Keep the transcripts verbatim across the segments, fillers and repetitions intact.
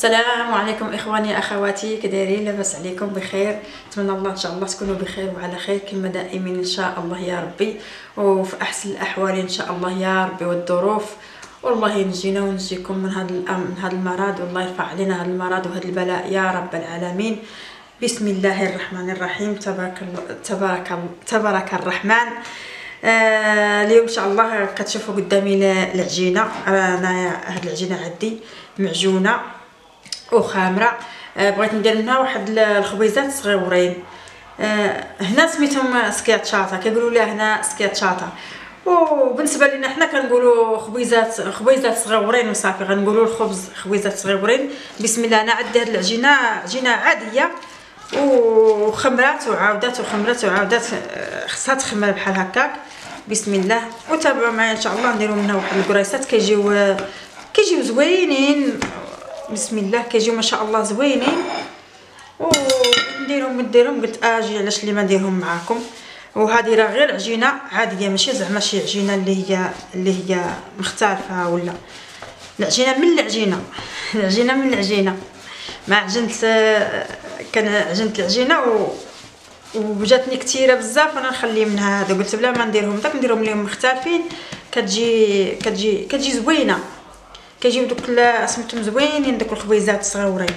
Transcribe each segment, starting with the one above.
السلام عليكم اخواني اخواتي، كدايرين؟ لاباس عليكم بخير؟ نتمنى الله ان شاء الله تكونوا بخير وعلى خير كما دائما ان شاء الله يا ربي، وفي احسن الاحوال ان شاء الله يا ربي، والظروف والله ينجينا ونجيكم من هذا من هذا المرض، والله يرفع علينا هذا المرض وهذا البلاء يا رب العالمين. بسم الله الرحمن الرحيم. تبارك الله تبارك تبارك الرحمن. آه اليوم ان شاء الله كتشوفوا قدامي العجينه. انا هاد العجينه عندي معجونه وخامره. آه بغيت ندير منها واحد الخبيزات صغيورين. آه هنا سميتهم سكياتشاتا، كيقولوا لها هنا سكياتشاتا، وبالنسبه لنا حنا كنقولوا خبيزات خبيزات صغيورين وصافي، غنقولوا الخبز خبيزات صغيورين. بسم الله. انا عندي هاد العجينه عجينه عاديه وخمرات وعاودات وخمرات وعاودات، خصها تخمر بحال هكاك. بسم الله. وتابعوا معايا ان شاء الله. نديروا منها واحد الكريسات كيجيو كيجيو زوينين. بسم الله. كيجيو ما شاء الله زوينين، ونديرهم نديرهم قلت اجي علاش اللي ما نديرهم معاكم. وهذه راه غير عجينه عاديه، ماشي زعما شي عجينه اللي هي اللي هي مختلفه، ولا العجينه من العجينه العجينه من العجينه. ما عجنت كان عجنت العجينه و وجاتني كثيره بزاف، انا نخلي منها هذا. قلت بلا ما نديرهم داك نديرهم لهم مختلفين، كتجي كتجي كتجي زوينه، كيجيو دوك سميتهم زوينين دوك الخبيزات الصغيورين.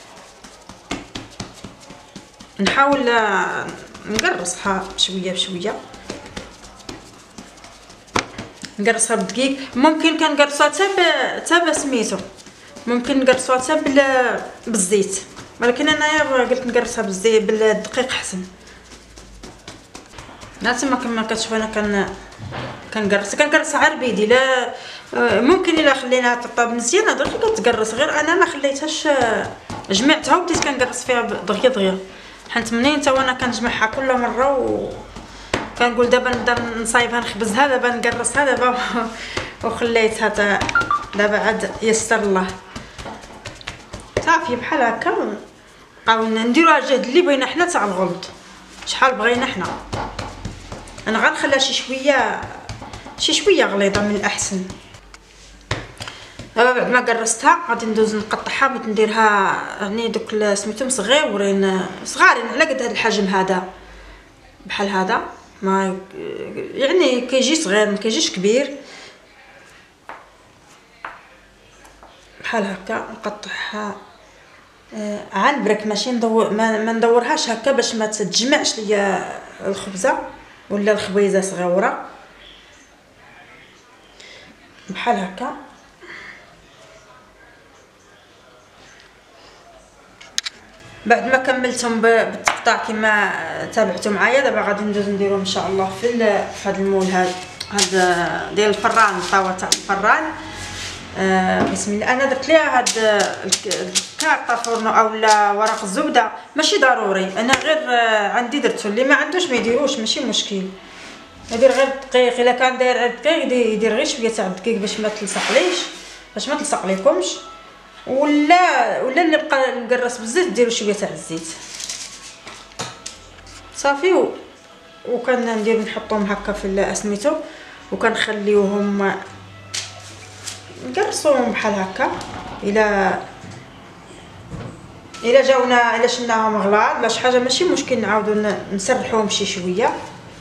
نحاول نقرصها شويه بشويه، نقرصها بالدقيق. ممكن كنقرصها حتى حتى سميتو ممكن نقرصوها حتى بالزيت، ولكن انايا قلت نقرصها بالزيت بالدقيق احسن. لا تما كما كتشوفوا انا كن كنقرص كنقرصها على بيدي. لا ممكن الا خليناها تطاب مزيان درك كتقرص، غير انا ما خليتهاش، جمعتها وبديت كنقرص فيها دغيا دغيا، حيت منين تا وانا كنجمعها كل مره و كنقول دابا نبدا نصايبها نخبزها، دابا نقرصها دابا وخليتها دابا عاد يسر الله صافي بحال هكا. نبقاو نديروها الجهد اللي بغينا حنا تاع الغلط، شحال بغينا حنا. انا غنخليها شي شويه شي شويه غليظه من الاحسن. دابا بعد ما قرصتها غادي ندوز نقطعها. بغيت نديرها يعني دوك سميتهم صغيورين صغارين على قد هذا الحجم هذا، بحال هذا، ما يعني كيجي صغير ما كيجيش كبير، بحال هكا. نقطعها آه عن برك، ماشي ندور ما, ما ندورهاش هكا باش ما تتجمعش ليا الخبزه ولا الخبيزه صغيره، بحال هكا. بعد ما كملتهم بالتقطاع كما تابعتوا معايا، دابا غادي ندوز نديرهم ان شاء الله في في هذا المول هذا هذا ديال الفران، الطاوه تاع الفران. آه بسم الله. انا درت ليها هاد الكارطه فرنو اولا ورق الزبده، ماشي ضروري، انا غير آه عندي درتو. اللي ما عندوش ما يديروش، ماشي مشكل. ندير غير الدقيق، الا كان داير الدقيق يدير غير شويه تاع الدقيق باش ما تلصقليش، باش ما تلصق ليكمش. ولا ولا اللي بقى مقرص بالزيت ديروا شويه تاع الزيت صافي. و... وكندير نحطهم هكا في سميتو، وكنخليوهم نقرصوهم بحال هكا. الى الى جاونا الى شلناهم غلاظ لا شي حاجه ماشي مشكل، نعاودو نسرحوهم شي شويه.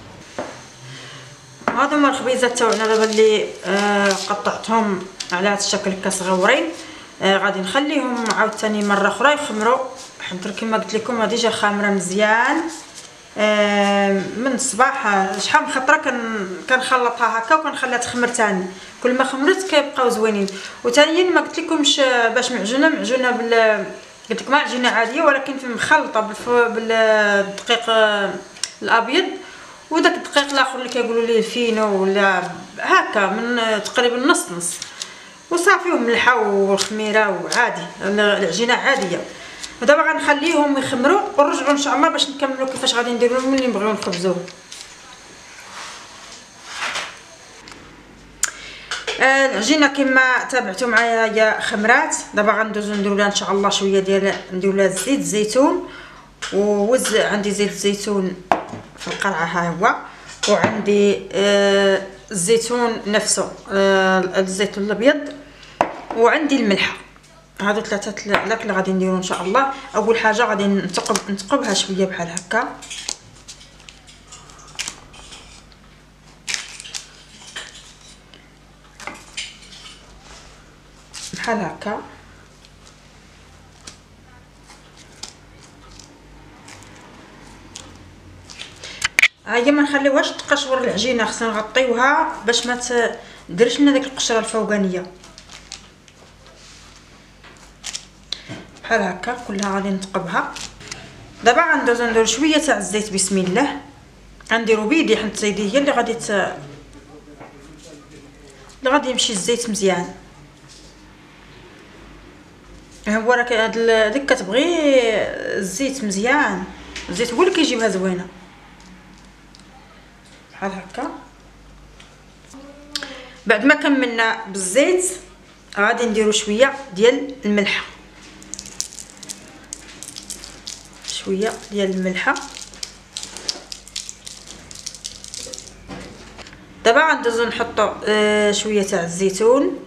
هادو هما الخبيزات تاعنا دابا اللي آه قطعتهم على هذا الشكل هكا صغيورين. آه غادي نخليهم عاوتاني مره اخرى يخمروا، حيت كما قلت لكم غادي جا خامره مزيان آه من الصباح. شحال من خطره كن كنخلطها هكا وكنخليها تخمر تاني، كل ما خمرت كيبقاو زوينين. وثانيا ما قلت لكمش باش معجونه معجونه بال قلت لكم عجينه عاديه، ولكن مخلطه بالدقيق الابيض وداك الدقيق الاخر اللي كيقولوا ليه الفينو ولا هكا، من تقريبا نص نص، وصافي وملحه والخميره وعادي العجينه عاديه. ودابا غنخليهم يخمروا ونرجعوا ان شاء الله باش نكملوا كيفاش غادي نديروا ملي نبغيو نخبزوه. آه العجينه كما تابعتوا معايا هي خمرات. دابا غندوزو نديروا لها ان شاء الله شويه ديال نديروا لها زيت الزيتون، ووز عندي زيت الزيتون في القرعه ها هو، وعندي آه الزيتون نفسه آه الزيتون الابيض، وعندي الملحه. هادو ثلاثه الاكل اللي غادي نديرو ان شاء الله. اول حاجه غادي نتقب نتقبها شويه بحال هكا، بحال هكا. ها هي ما نخليوهاش تقشور العجينه، خصنا نغطيوها باش ما تديرش لنا ديك القشره الفوقانيه. بحال هكا كلها غادي نتقبها. دابا غندوزو نديرو شويه تاع الزيت بسم الله. غنديرو بيدي حيت سيدي هي اللي غادي ت... اللي غادي يمشي الزيت مزيان. هو راه هاد ديك كتبغي الزيت مزيان، الزيت هو اللي كيجيبها زوينه. بحال هكا. بعد ما كملنا بالزيت غادي نديرو شويه ديال الملح، شويه ديال الملحه. دابا غندوزو نحطو آه شويه تاع الزيتون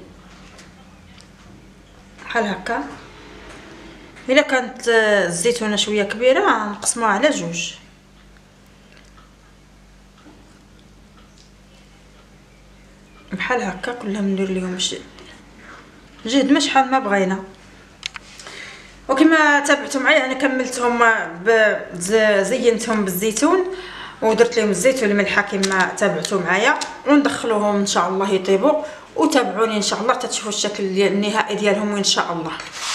بحال هكا. الا كانت آه الزيتونه شويه كبيره نقسموها على جوج. بحال هكا كلهم ندير ليهم جهد ما شحال ما بغينا. وكما تابعتوا معايا انا كملتهم زينتهم بالزيتون ودرت لهم الزيت والملح كما تابعتوا معايا، وندخلوهم ان شاء الله يطيبوا. وتابعوني ان شاء الله تتشوفوا الشكل النهائي ديالهم ان شاء الله.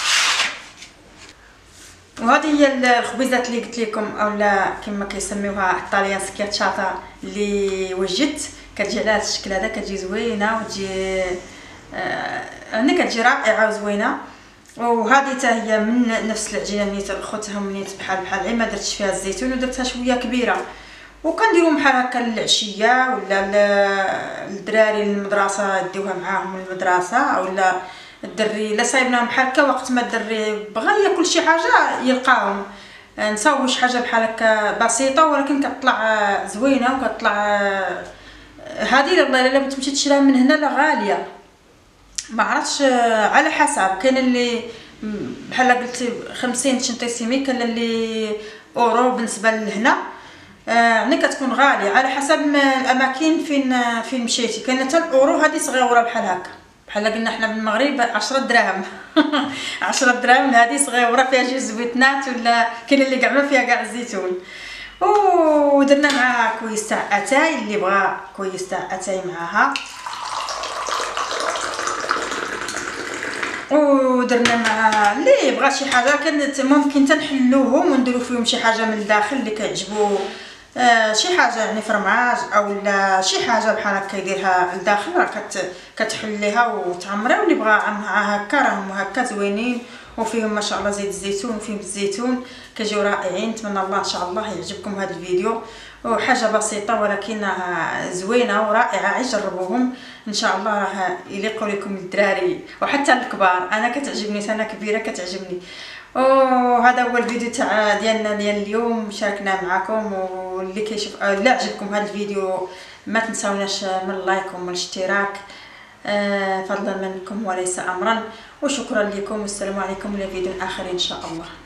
وهذه هي الخبيزات اللي قلت لكم اولا كما كيسميوها الطاليان سكياتشاتا اللي وجدت. كتجي على هذا الشكل هذا، كتجي زوينه وتجي آه انا كتجي رائعه وزوينه. وهذه حتى هي من نفس العجينه نيت خوتها نيت بحال بحال غير ما درتش فيها الزيتون ودرتها شويه كبيره. وكنديروا بحال هكا للعشيه ولا للدراري المدرسه يديوها معاهم المدرسه، ولا الدري الا صايبناهم بحال هكا وقت ما الدري بغى ياكل شي حاجه يلقاهم. نصاوبوا شي حاجه بحال هكا بسيطه ولكن كتطلع زوينه وكتطلع. هذه والله الا تمشي تشريها من هنا لا غاليه، ما عرفتش على حسب. كاين اللي بحال قلت خمسين سنتيسيمي، كاين اللي اورو بالنسبه لهنا يعني كتكون غاليه على حسب الاماكن فين فين مشيتي. كاين حتى الاورو هذه صغيره بحال هكا، بحال قلنا حنا بالمغرب عشرة دراهم عشرة دراهم. هذه صغيره فيها جوج زويتنات، ولا كاين اللي كاع ما فيها كاع الزيتون. ودرنا معاها كويس تاع اتاي، اللي بغى كويس تاع اتاي معاها. ودرنا مع اللي بغى شي حاجه كانت ممكن تنحلوهم ونديروا فيهم شي حاجه من الداخل اللي كيعجبو آه شي حاجه يعني فرماج او لا شي حاجه بحال هكا يديرها لداخل راه كت كتحليها وتعمريها. واللي بغى معها هكا راهم هكا زوينين وفيهم ما شاء الله زيت الزيتون وفيهم الزيتون كيجيو رائعين. نتمنى الله ان شاء الله يعجبكم هذا الفيديو، وحاجه بسيطه ولكنها زوينه ورائعه. جربوهم ان شاء الله راه يليقوا لكم الدراري وحتى الكبار. انا كتعجبني، انا كبيره كتعجبني. وهذا هو الفيديو تاع ديالنا ديال اليوم، شاركنا معكم. واللي كيشوف لا عجبكم هذا الفيديو ما تنساوناش من اللايك ومن الاشتراك فضلا منكم وليس امرا. وشكرا لكم والسلام عليكم الى فيديو اخر ان شاء الله.